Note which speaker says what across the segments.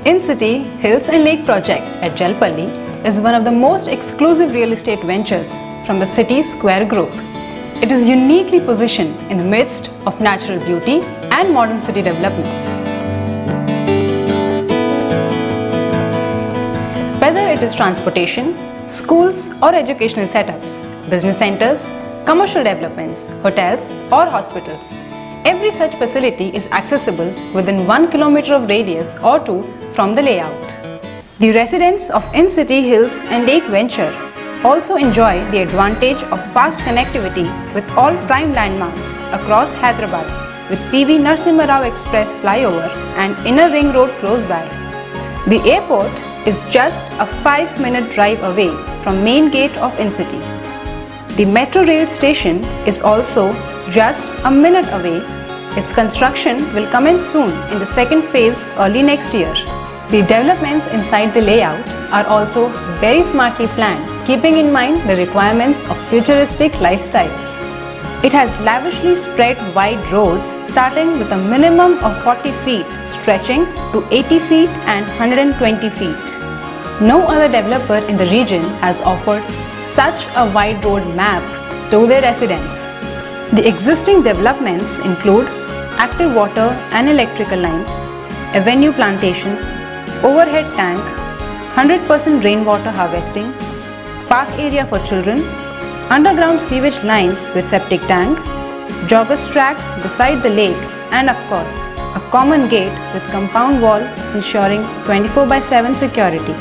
Speaker 1: In-City Hills and Lake project at Jalpalli is one of the most exclusive real estate ventures from the City Square Group. It is uniquely positioned in the midst of natural beauty and modern city developments. Whether it is transportation, schools or educational setups, business centers, commercial developments, hotels or hospitals, every such facility is accessible within 1 kilometer of radius or 2 from the layout. The residents of In-City Hills and Lake venture also enjoy the advantage of fast connectivity with all prime landmarks across Hyderabad with PV Narasimha Rao Express flyover and inner ring road close by. The airport is just a 5-minute drive away from main gate of In-City. The metro rail station is also just a minute away. Its construction will commence soon in the second phase early next year. The developments inside the layout are also very smartly planned, keeping in mind the requirements of futuristic lifestyles. It has lavishly spread wide roads starting with a minimum of 40 feet stretching to 80 feet and 120 feet. No other developer in the region has offered such a wide road map to their residents. The existing developments include active water and electrical lines, avenue plantations, overhead tank, 100% rainwater harvesting, park area for children, underground sewage lines with septic tank, joggers track beside the lake, and of course, a common gate with compound wall ensuring 24/7 security.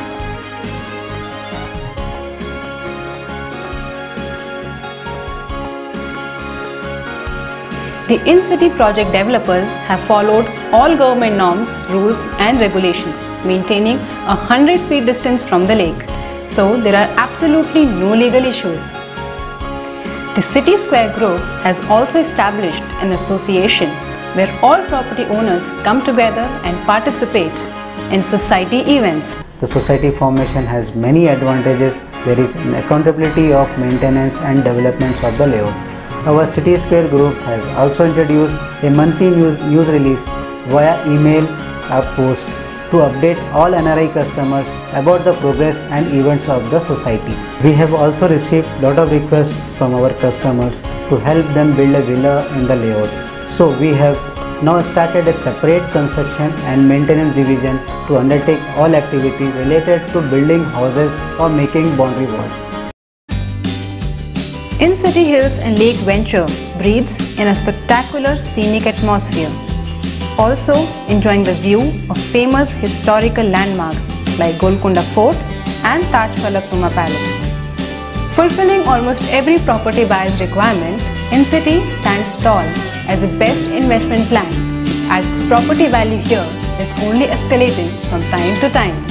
Speaker 1: The In-City project developers have followed all government norms, rules and regulations, maintaining a 100 feet distance from the lake. So there are absolutely no legal issues. The City Square Group has also established an association where all property owners come together and participate in society events.
Speaker 2: The society formation has many advantages. There is an accountability of maintenance and developments of the layout. Our City Square Group has also introduced a monthly news release via email or post to update all NRI customers about the progress and events of the society. We have also received a lot of requests from our customers to help them build a villa in the layout. So we have now started a separate construction and maintenance division to undertake all activity related to building houses or making boundary walls.
Speaker 1: In-City Hills and Lake venture breathes in a spectacular scenic atmosphere, also enjoying the view of famous historical landmarks like Golconda Fort and Taj Falaknuma Palace. Fulfilling almost every property buyer's requirement, In-City stands tall as the best investment plan, as its property value here is only escalating from time to time.